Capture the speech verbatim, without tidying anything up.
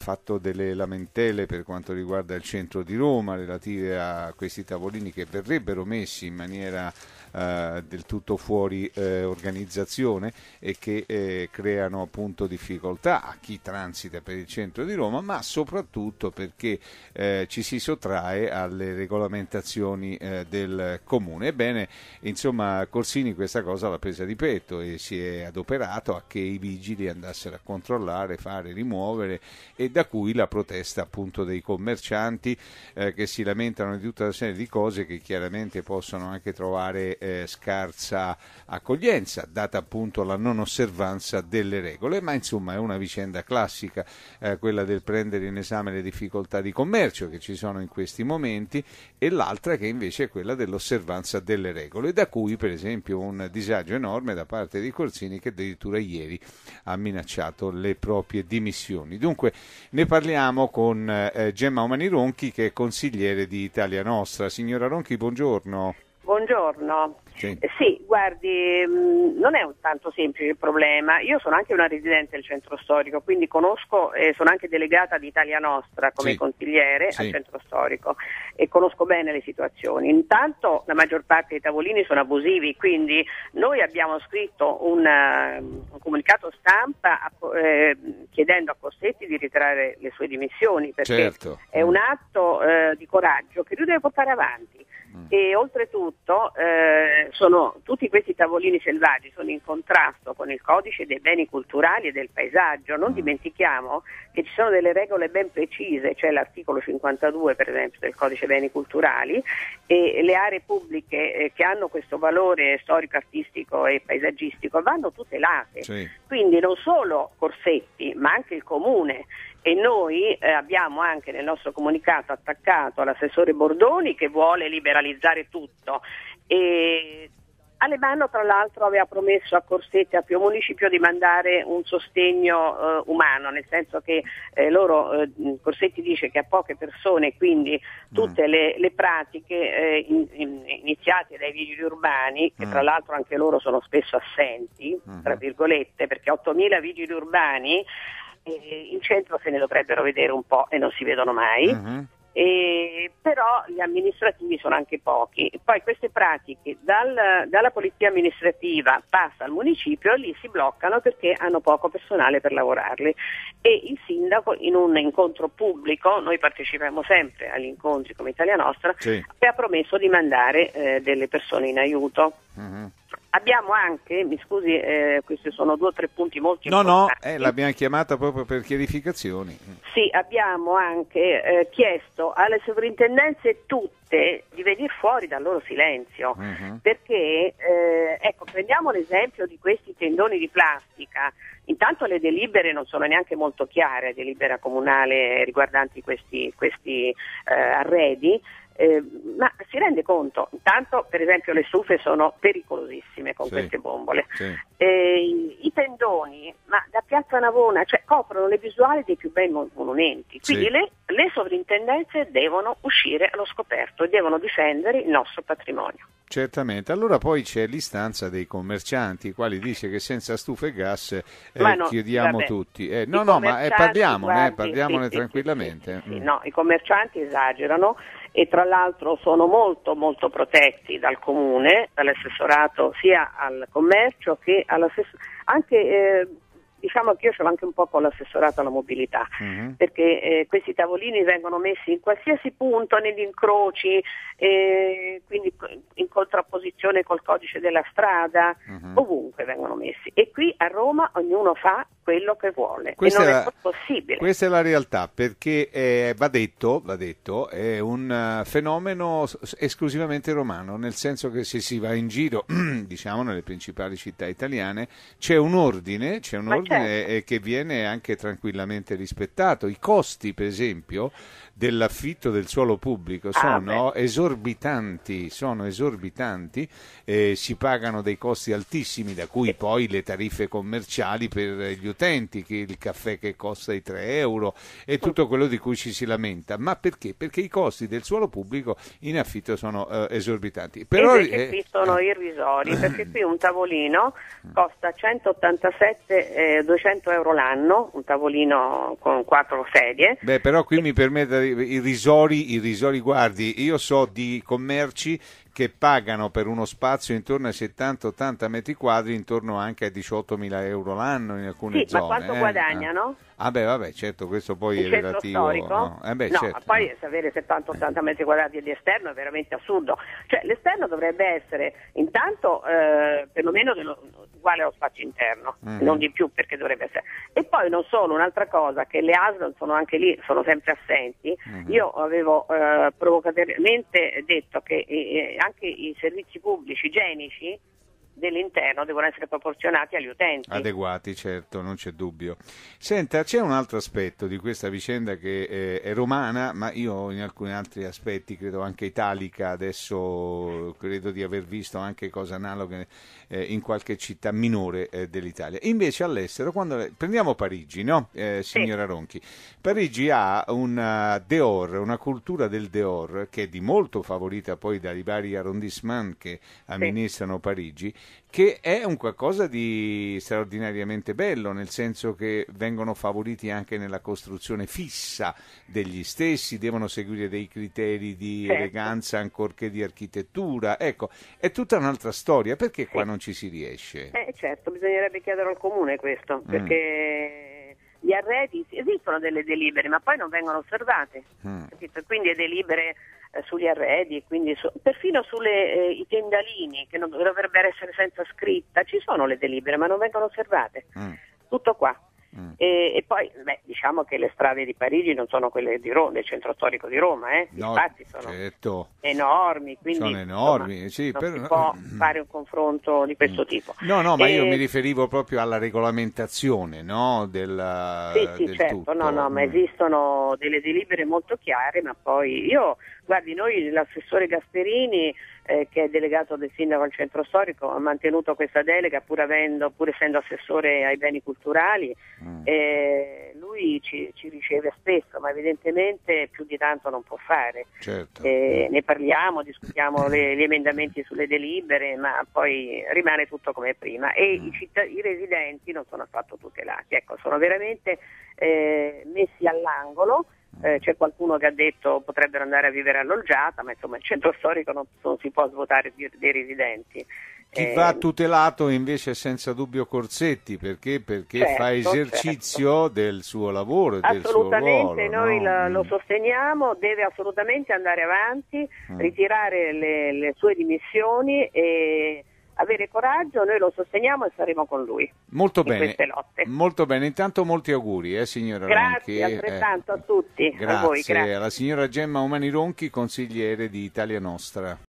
fatto delle lamentele per quanto riguarda il centro di Roma relative a questi tavolini che verrebbero messi in maniera eh, del tutto fuori eh, organizzazione e che eh, creano appunto difficoltà a chi transita per il centro di Roma, ma soprattutto perché eh, ci si sottrae alle regolamentazioni eh, del comune. Ebbene, insomma, Corsini questa cosa l'ha presa di petto e si è adoperato a che i vigili andassero a controllare, fare, rimuovere, e da cui la protesta appunto dei commercianti eh, che si lamentano di tutta una serie di cose che chiaramente possono anche trovare eh, scarsa accoglienza, data appunto la non osservanza delle regole, ma insomma è una vicenda classica, eh, quella del prendere in esame le difficoltà di commercio che ci sono in questi momenti, e l'altra che invece è quella dell'osservanza delle regole, da cui per esempio un disagio enorme da parte di Corsini, che addirittura ieri ha minacciato le proprie dimissioni. Dunque ne parliamo con eh, Gemma Umani Ronchi, che è consigliere di Italia Nostra. Signora Ronchi, buongiorno. Buongiorno. Sì. Eh, sì, guardi, mh, non è un tanto semplice il problema. Io sono anche una residente del centro storico, quindi conosco e eh, sono anche delegata di Italia Nostra come sì. consigliere sì. al centro storico e conosco bene le situazioni. Intanto la maggior parte dei tavolini sono abusivi, quindi noi abbiamo scritto un, uh, un comunicato stampa a, eh, chiedendo a Cossetti di ritirare le sue dimissioni, perché certo. è un atto eh, di coraggio che lui deve portare avanti. E oltretutto eh, sono tutti questi tavolini selvaggi sono in contrasto con il codice dei beni culturali e del paesaggio. Non dimentichiamo che ci sono delle regole ben precise, c'è l'articolo cinquantadue per esempio del codice beni culturali, e le aree pubbliche eh, che hanno questo valore storico, artistico e paesaggistico vanno tutelate. Sì. Quindi non solo Corsetti ma anche il comune. E noi eh, abbiamo anche nel nostro comunicato attaccato l'assessore Bordoni, che vuole liberalizzare tutto, e Alemanno tra l'altro aveva promesso a Corsetti e a Pio Municipio di mandare un sostegno eh, umano, nel senso che eh, loro, eh, Corsetti dice che ha poche persone, quindi tutte le, le pratiche eh, in, in, iniziate dai vigili urbani, che tra l'altro anche loro sono spesso assenti, tra virgolette, perché ottomila vigili urbani Eh, in centro se ne dovrebbero vedere un po' e non si vedono mai, uh-huh. e, però gli amministrativi sono anche pochi. Poi queste pratiche dal, dalla polizia amministrativa passa al municipio e lì si bloccano perché hanno poco personale per lavorarli, e il sindaco in un incontro pubblico, noi partecipiamo sempre agli incontri come Italia Nostra, sì. ha promesso di mandare eh, delle persone in aiuto. Uh-huh. Abbiamo anche, mi scusi, eh, questi sono due o tre punti molto no, importanti. No, eh, l'abbiamo chiamata proprio per chiarificazioni. Sì, abbiamo anche eh, chiesto alle sovrintendenze tutte di venire fuori dal loro silenzio, uh-huh. perché, eh, ecco, prendiamo l'esempio di questi tendoni di plastica. Intanto le delibere non sono neanche molto chiare, delibera comunale riguardanti questi, questi eh, arredi. Eh, ma si rende conto, intanto per esempio le stufe sono pericolosissime con sì, queste bombole, sì. eh, i, i tendoni, ma da Piazza Navona, cioè coprono le visuali dei più bei monumenti, quindi sì. le, le sovrintendenze devono uscire allo scoperto e devono difendere il nostro patrimonio. Certamente, allora poi c'è l'istanza dei commercianti, i quali dice che senza stufe e gas eh, no, chiudiamo vabbè, tutti. Eh, no, no, ma eh, parliamone, guardi, eh, parliamone sì, tranquillamente. Sì, sì, sì, no, i commercianti esagerano e tra l'altro sono molto molto protetti dal comune, dall'assessorato sia al commercio che all'assessorato, anche eh, diciamo che io ce l'ho anche un po' con l'assessorato alla mobilità, uh-huh. perché eh, questi tavolini vengono messi in qualsiasi punto, negli incroci, eh, quindi in contrapposizione col codice della strada, uh-huh. ovunque vengono messi. E qui a Roma ognuno fa quello che vuole, questa e non è è la, possibile. Questa è la realtà, perché eh, va detto, va detto, è un uh, fenomeno esclusivamente romano, nel senso che se si va in giro, diciamo nelle principali città italiane, c'è un ordine, c'è un Ma ordine certo. eh, che viene anche tranquillamente rispettato. I costi, per esempio, dell'affitto del suolo pubblico sono ah, esorbitanti, sono esorbitanti, eh, si pagano dei costi altissimi, da cui poi le tariffe commerciali per gli utenti, che il caffè che costa i tre euro e tutto quello di cui ci si lamenta. Ma perché? Perché i costi del suolo pubblico in affitto sono eh, esorbitanti. Però e perché eh, qui sono eh, irrisori, perché qui un tavolino costa centottantasette eh, duecento euro l'anno, un tavolino con quattro sedie. Beh, però qui mi permette, i risori, i risori, guardi, io so di commerci che pagano per uno spazio intorno ai settanta ottanta metri quadri, intorno anche a diciottomila euro l'anno in alcune sì, zone. Ma quanto eh? ah. Ah beh, vabbè, certo, questo poi il è centro relativo. Storico? No, eh beh, no certo, poi no. Se avere settanta ottanta metri quadrati di esterno è veramente assurdo. Cioè l'esterno dovrebbe essere intanto eh, perlomeno dello, uguale allo spazio interno, mm-hmm. non di più, perché dovrebbe essere. E poi non solo, un'altra cosa, che le A S L sono anche lì, sono sempre assenti. Mm-hmm. Io avevo eh, provocatoriamente detto che eh, anche i servizi pubblici igienici dell'interno devono essere proporzionati agli utenti. Adeguati, certo, non c'è dubbio. Senta, c'è un altro aspetto di questa vicenda che è, è romana, ma io in alcuni altri aspetti credo anche italica, adesso credo di aver visto anche cose analoghe eh, in qualche città minore eh, dell'Italia. Invece all'estero, quando prendiamo Parigi, no, eh, signora sì. Ronchi? Parigi ha una dehors, una cultura del dehors che è di molto favorita poi dai vari arrondissement che amministrano sì. Parigi, che è un qualcosa di straordinariamente bello, nel senso che vengono favoriti anche nella costruzione fissa degli stessi, devono seguire dei criteri di certo. eleganza ancorché di architettura. Ecco, è tutta un'altra storia. Perché qua sì. non ci si riesce? Eh, certo, bisognerebbe chiedere al comune questo, perché mm. gli arredi, esistono delle delibere, ma poi non vengono osservate, mm. capito? Quindi è delibere sugli arredi, quindi su, perfino sulle eh, i tendalini che non dovrebbero essere senza scritta, ci sono le delibere ma non vengono osservate. Mm. Tutto qua. Mm. E, e poi beh, diciamo che le strade di Parigi non sono quelle di Roma, del centro storico di Roma, eh? No, infatti sono certo. enormi, quindi sono enormi, insomma, sì, non per... si può fare un confronto di questo mm. tipo. No, no, ma e... io mi riferivo proprio alla regolamentazione, no? Del, sì, sì, del certo, tutto. no, no, mm. ma esistono delle delibere molto chiare, ma poi io, guardi, noi l'assessore Gasperini, eh, che è delegato del sindaco al centro storico, ha mantenuto questa delega pur avendo, pur essendo assessore ai beni culturali. Mm. Eh, lui ci, ci riceve spesso, ma evidentemente più di tanto non può fare. Certo. Eh, ne parliamo, discutiamo le, gli emendamenti sulle delibere, ma poi rimane tutto come prima e mm. i, citt- i residenti non sono affatto tutelati. Ecco, sono veramente eh, messi all'angolo. Eh, c'è qualcuno che ha detto potrebbero andare a vivere all'Olgiata, ma insomma il centro storico non, non si può svuotare dei, dei residenti. Chi eh, va tutelato invece è senza dubbio Corsetti, perché? Perché certo, fa esercizio certo. del suo lavoro e del suo ruolo. Assolutamente, noi no? la, mm. lo sosteniamo, deve assolutamente andare avanti, mm. ritirare le, le sue dimissioni e avere coraggio, noi lo sosteniamo e saremo con lui. Molto in bene, queste lotte. Molto bene, intanto molti auguri, eh, signora Grazie, Ronchi. altrettanto eh, a tutti, grazie, a voi. Grazie. Alla signora Gemma Umani Ronchi, consigliere di Italia Nostra.